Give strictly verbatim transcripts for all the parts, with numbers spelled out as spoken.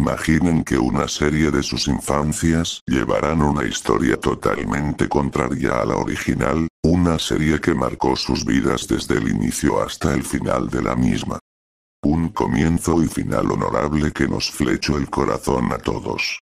Imaginen que una serie de sus infancias llevarán una historia totalmente contraria a la original, una serie que marcó sus vidas desde el inicio hasta el final de la misma. Un comienzo y final honorable que nos flechó el corazón a todos.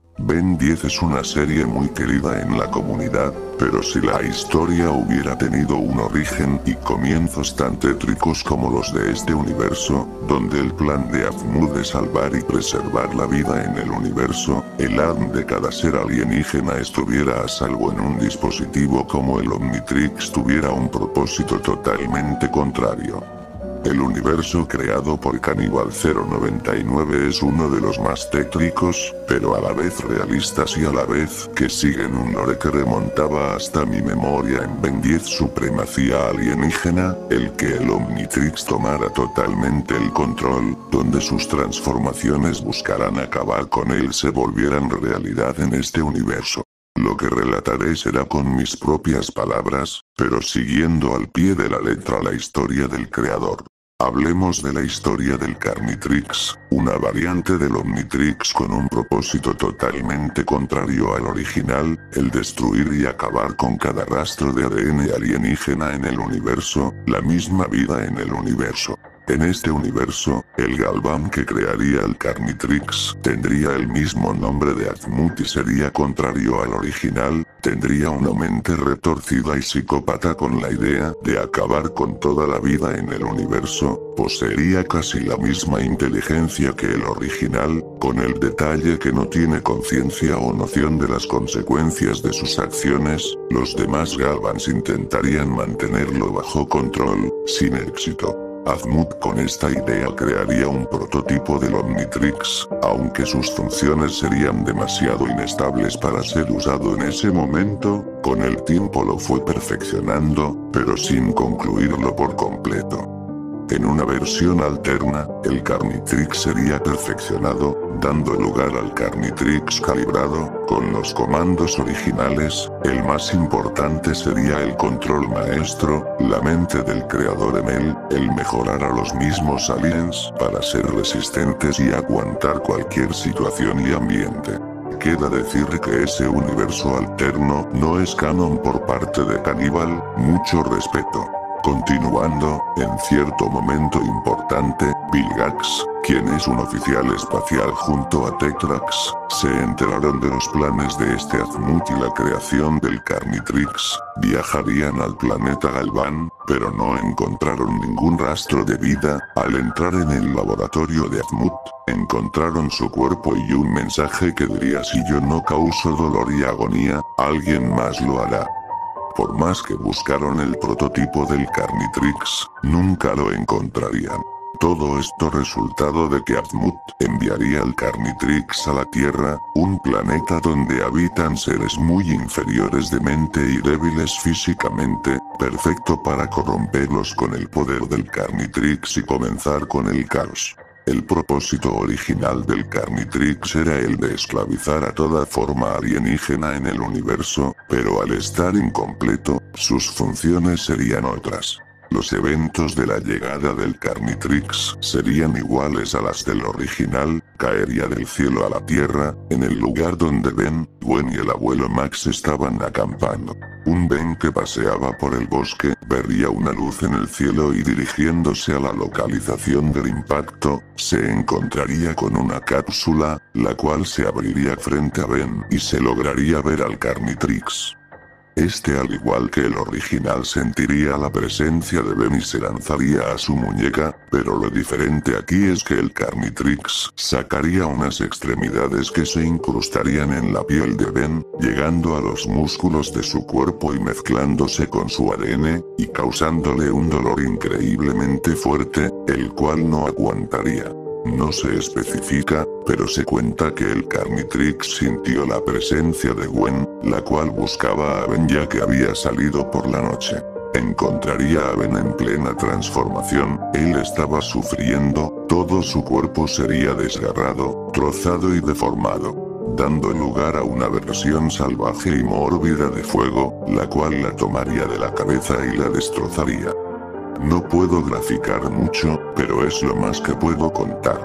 Ben diez es una serie muy querida en la comunidad, pero si la historia hubiera tenido un origen y comienzos tan tétricos como los de este universo, donde el plan de Aphmud es salvar y preservar la vida en el universo, el alma de cada ser alienígena estuviera a salvo en un dispositivo como el Omnitrix tuviera un propósito totalmente contrario. El universo creado por Cannibal cero noventa y nueve es uno de los más tétricos, pero a la vez realistas y a la vez que siguen un lore que remontaba hasta mi memoria en Ben diez Supremacía Alienígena, el que el Omnitrix tomara totalmente el control, donde sus transformaciones buscarán acabar con él se volvieran realidad en este universo. Lo que relataré será con mis propias palabras, pero siguiendo al pie de la letra la historia del creador. Hablemos de la historia del Carnitrix, una variante del Omnitrix con un propósito totalmente contrario al original, el destruir y acabar con cada rastro de A D N alienígena en el universo, la misma vida en el universo. En este universo, el Galvan que crearía el Carnitrix tendría el mismo nombre de Aphmud y sería contrario al original, tendría una mente retorcida y psicópata con la idea de acabar con toda la vida en el universo, poseería casi la misma inteligencia que el original, con el detalle que no tiene conciencia o noción de las consecuencias de sus acciones, los demás Galvans intentarían mantenerlo bajo control, sin éxito. Aphmud con esta idea crearía un prototipo del Omnitrix, aunque sus funciones serían demasiado inestables para ser usado en ese momento, con el tiempo lo fue perfeccionando, pero sin concluirlo por completo. En una versión alterna, el Carnitrix sería perfeccionado, dando lugar al Carnitrix calibrado, con los comandos originales, el más importante sería el control maestro, la mente del creador en él, el mejorar a los mismos aliens para ser resistentes y aguantar cualquier situación y ambiente. Queda decir que ese universo alterno no es canon por parte de Cannibal, mucho respeto. Continuando, en cierto momento importante, Vilgax, quien es un oficial espacial junto a Tetrax, se enteraron de los planes de este Aphmud y la creación del Carnitrix, viajarían al planeta Galvan, pero no encontraron ningún rastro de vida. Al entrar en el laboratorio de Aphmud, encontraron su cuerpo y un mensaje que diría: si yo no causo dolor y agonía, alguien más lo hará. Por más que buscaron el prototipo del Carnitrix, nunca lo encontrarían. Todo esto resultado de que Aphmud enviaría al Carnitrix a la Tierra, un planeta donde habitan seres muy inferiores de mente y débiles físicamente, perfecto para corromperlos con el poder del Carnitrix y comenzar con el caos. El propósito original del Carnitrix era el de esclavizar a toda forma alienígena en el universo, pero al estar incompleto, sus funciones serían otras. Los eventos de la llegada del Carnitrix serían iguales a las del original, caería del cielo a la tierra, en el lugar donde Ben, Gwen y el abuelo Max estaban acampando. Un Ben que paseaba por el bosque, vería una luz en el cielo y dirigiéndose a la localización del impacto, se encontraría con una cápsula, la cual se abriría frente a Ben y se lograría ver al Carnitrix. Este, al igual que el original, sentiría la presencia de Ben y se lanzaría a su muñeca, pero lo diferente aquí es que el Carnitrix sacaría unas extremidades que se incrustarían en la piel de Ben, llegando a los músculos de su cuerpo y mezclándose con su A D N, y causándole un dolor increíblemente fuerte, el cual no aguantaría. No se especifica, pero se cuenta que el Carnitrix sintió la presencia de Gwen, la cual buscaba a Ben ya que había salido por la noche. Encontraría a Ben en plena transformación, él estaba sufriendo, todo su cuerpo sería desgarrado, trozado y deformado, dando lugar a una versión salvaje y mórbida de fuego, la cual la tomaría de la cabeza y la destrozaría. No puedo graficar mucho, pero es lo más que puedo contar.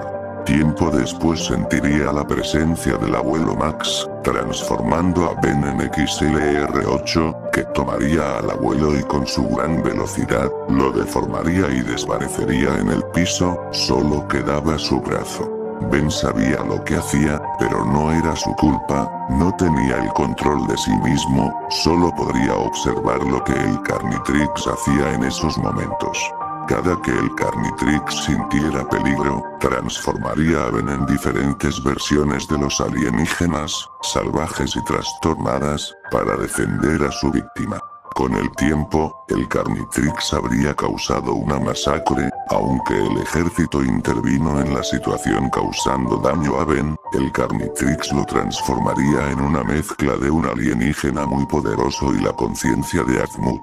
Tiempo después sentiría la presencia del abuelo Max, transformando a Ben en X L R ocho, que tomaría al abuelo y con su gran velocidad, lo deformaría y desvanecería en el piso, solo quedaba su brazo. Ben sabía lo que hacía, pero no era su culpa, no tenía el control de sí mismo, solo podría observar lo que el Carnitrix hacía en esos momentos. Cada que el Carnitrix sintiera peligro, transformaría a Ben en diferentes versiones de los alienígenas, salvajes y trastornadas, para defender a su víctima. Con el tiempo, el Carnitrix habría causado una masacre, aunque el ejército intervino en la situación causando daño a Ben, el Carnitrix lo transformaría en una mezcla de un alienígena muy poderoso y la conciencia de Azimuth.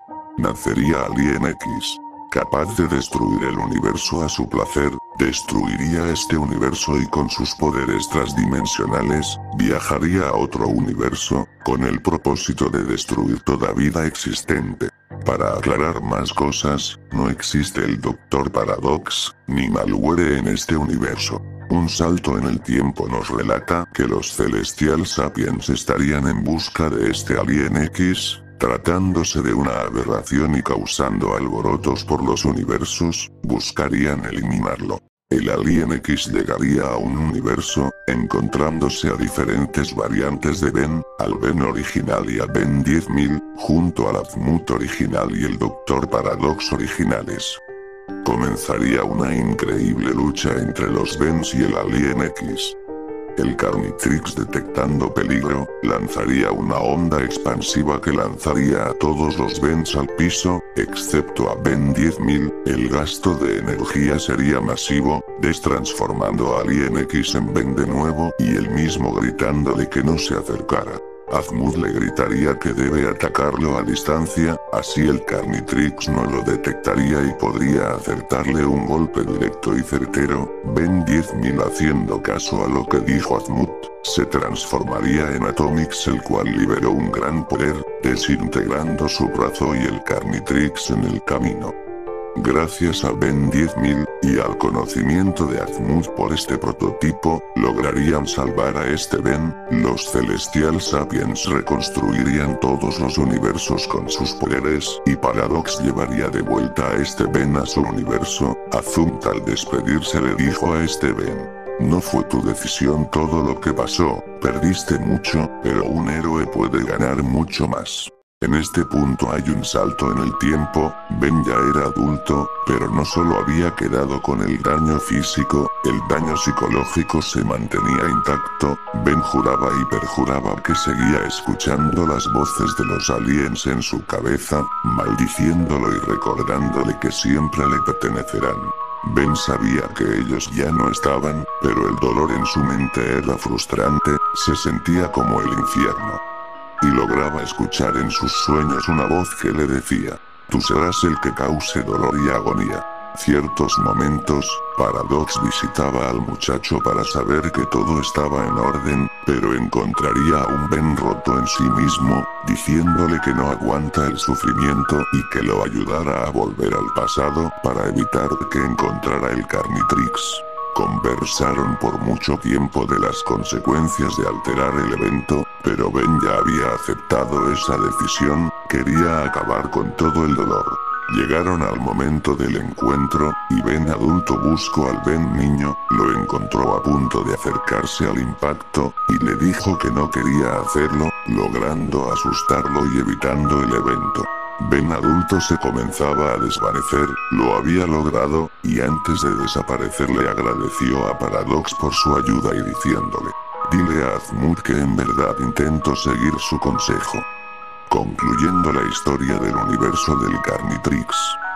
Nacería Alien X. Capaz de destruir el universo a su placer, destruiría este universo y con sus poderes transdimensionales, viajaría a otro universo, con el propósito de destruir toda vida existente. Para aclarar más cosas, no existe el Doctor Paradox, ni malware en este universo. Un salto en el tiempo nos relata que los Celestial Sapiens estarían en busca de este Alien X, tratándose de una aberración y causando alborotos por los universos, buscarían eliminarlo. El Alien X llegaría a un universo, encontrándose a diferentes variantes de Ben, al Ben original y a Ben diez mil, junto al Azimuth original y el Doctor Paradox originales. Comenzaría una increíble lucha entre los Bens y el Alien X. El Carnitrix, detectando peligro, lanzaría una onda expansiva que lanzaría a todos los Bens al piso, excepto a Ben diez mil, el gasto de energía sería masivo, destransformando a Alien X en Ben de nuevo y él mismo gritándole que no se acercara. Azimuth le gritaría que debe atacarlo a distancia, así el Carnitrix no lo detectaría y podría acertarle un golpe directo y certero. Ben diez mil, haciendo caso a lo que dijo Azimuth, se transformaría en Atomix, el cual liberó un gran poder, desintegrando su brazo y el Carnitrix en el camino. Gracias a Ben diez mil, y al conocimiento de Azimuth por este prototipo, lograrían salvar a este Ben, los Celestial Sapiens reconstruirían todos los universos con sus poderes, y Paradox llevaría de vuelta a este Ben a su universo. Azimuth al despedirse le dijo a este Ben: no fue tu decisión todo lo que pasó, perdiste mucho, pero un héroe puede ganar mucho más. En este punto hay un salto en el tiempo, Ben ya era adulto, pero no solo había quedado con el daño físico, el daño psicológico se mantenía intacto. Ben juraba y perjuraba que seguía escuchando las voces de los aliens en su cabeza, maldiciéndolo y recordándole que siempre le pertenecerán. Ben sabía que ellos ya no estaban, pero el dolor en su mente era frustrante, se sentía como el infierno. Y lograba escuchar en sus sueños una voz que le decía: tú serás el que cause dolor y agonía. Ciertos momentos, Paradox visitaba al muchacho para saber que todo estaba en orden, pero encontraría a un Ben roto en sí mismo, diciéndole que no aguanta el sufrimiento y que lo ayudara a volver al pasado para evitar que encontrara el Carnitrix. Conversaron por mucho tiempo de las consecuencias de alterar el evento, pero Ben ya había aceptado esa decisión, quería acabar con todo el dolor. Llegaron al momento del encuentro, y Ben adulto buscó al Ben niño, lo encontró a punto de acercarse al impacto, y le dijo que no quería hacerlo, logrando asustarlo y evitando el evento. Ben adulto se comenzaba a desvanecer, lo había logrado, y antes de desaparecer le agradeció a Paradox por su ayuda y diciéndole: dile a Azimuth que en verdad intento seguir su consejo. Concluyendo la historia del universo del Carnitrix.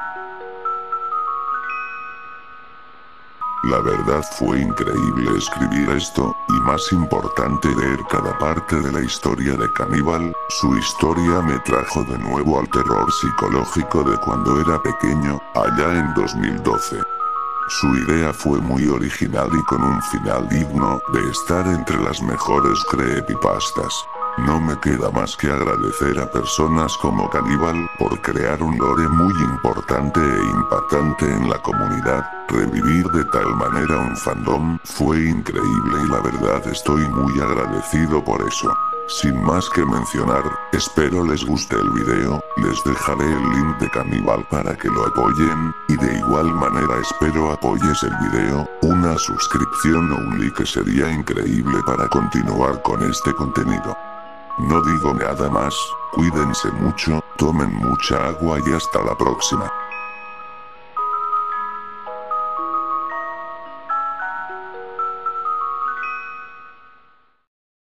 La verdad fue increíble escribir esto, y más importante leer cada parte de la historia de Cannibal. Su historia me trajo de nuevo al terror psicológico de cuando era pequeño, allá en dos mil doce. Su idea fue muy original y con un final digno de estar entre las mejores creepypastas. No me queda más que agradecer a personas como Caníbal por crear un lore muy importante e impactante en la comunidad. Revivir de tal manera un fandom fue increíble y la verdad estoy muy agradecido por eso. Sin más que mencionar, espero les guste el video, les dejaré el link de Caníbal para que lo apoyen, y de igual manera espero apoyes el video, una suscripción o un like sería increíble para continuar con este contenido. No digo nada más, cuídense mucho, tomen mucha agua y hasta la próxima.